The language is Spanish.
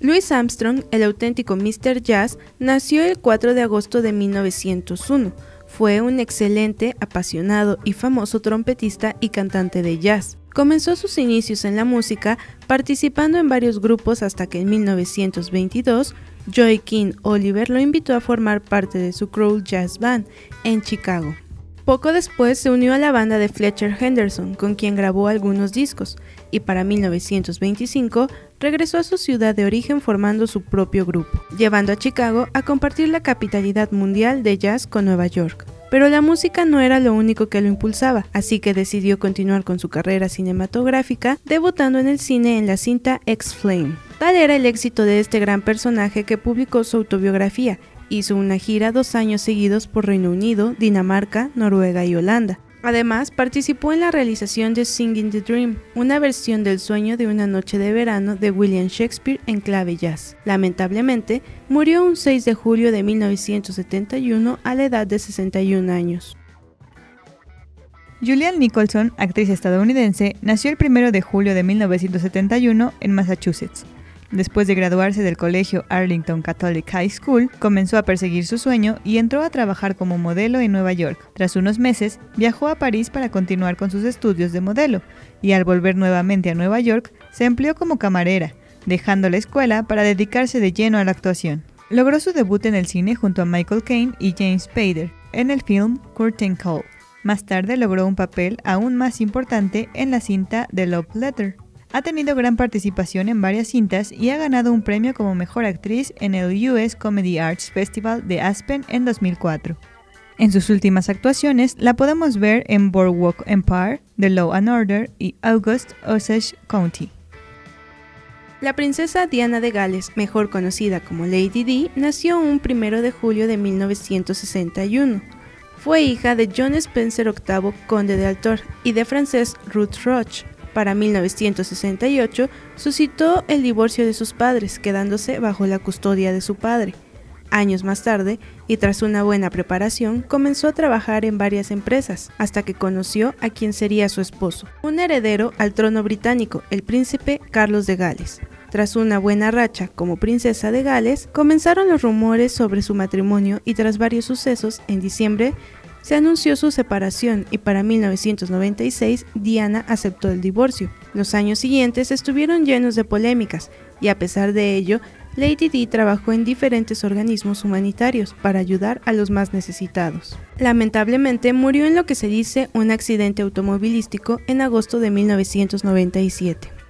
Louis Armstrong, el auténtico Mr. Jazz, nació el 4 de agosto de 1901. Fue un excelente, apasionado y famoso trompetista y cantante de jazz. Comenzó sus inicios en la música participando en varios grupos hasta que en 1922 Joaquin Oliver lo invitó a formar parte de su Crow Jazz Band en Chicago. Poco después se unió a la banda de Fletcher Henderson, con quien grabó algunos discos, y para 1925 regresó a su ciudad de origen formando su propio grupo, llevando a Chicago a compartir la capitalidad mundial de jazz con Nueva York. Pero la música no era lo único que lo impulsaba, así que decidió continuar con su carrera cinematográfica, debutando en el cine en la cinta X-Flame. Tal era el éxito de este gran personaje que publicó su autobiografía. Hizo una gira 2 años seguidos por Reino Unido, Dinamarca, Noruega y Holanda. Además, participó en la realización de Singing the Dream, una versión del sueño de una noche de verano de William Shakespeare en clave jazz. Lamentablemente, murió un 6 de julio de 1971 a la edad de 61 años. Julianne Nicholson, actriz estadounidense, nació el 1 de julio de 1971 en Massachusetts. Después de graduarse del colegio Arlington Catholic High School, comenzó a perseguir su sueño y entró a trabajar como modelo en Nueva York. Tras unos meses, viajó a París para continuar con sus estudios de modelo, y al volver nuevamente a Nueva York, se empleó como camarera, dejando la escuela para dedicarse de lleno a la actuación. Logró su debut en el cine junto a Michael Caine y James Spader, en el film Curtain Call. Más tarde logró un papel aún más importante en la cinta The Love Letter. Ha tenido gran participación en varias cintas y ha ganado un premio como mejor actriz en el US Comedy Arts Festival de Aspen en 2004. En sus últimas actuaciones la podemos ver en Boardwalk Empire, The Law and Order y August Osage County. La princesa Diana de Gales, mejor conocida como Lady Di, nació un 1 de julio de 1961. Fue hija de John Spencer VIII, conde de Altor, y de Frances Ruth Roche. Para 1968 suscitó el divorcio de sus padres, quedándose bajo la custodia de su padre. Años más tarde, y tras una buena preparación, comenzó a trabajar en varias empresas, hasta que conoció a quien sería su esposo, un heredero al trono británico, el príncipe Carlos de Gales. Tras una buena racha como princesa de Gales, comenzaron los rumores sobre su matrimonio y tras varios sucesos, en diciembre, se anunció su separación y para 1996 Diana aceptó el divorcio. Los años siguientes estuvieron llenos de polémicas y a pesar de ello, Lady Di trabajó en diferentes organismos humanitarios para ayudar a los más necesitados. Lamentablemente murió en lo que se dice un accidente automovilístico en agosto de 1997.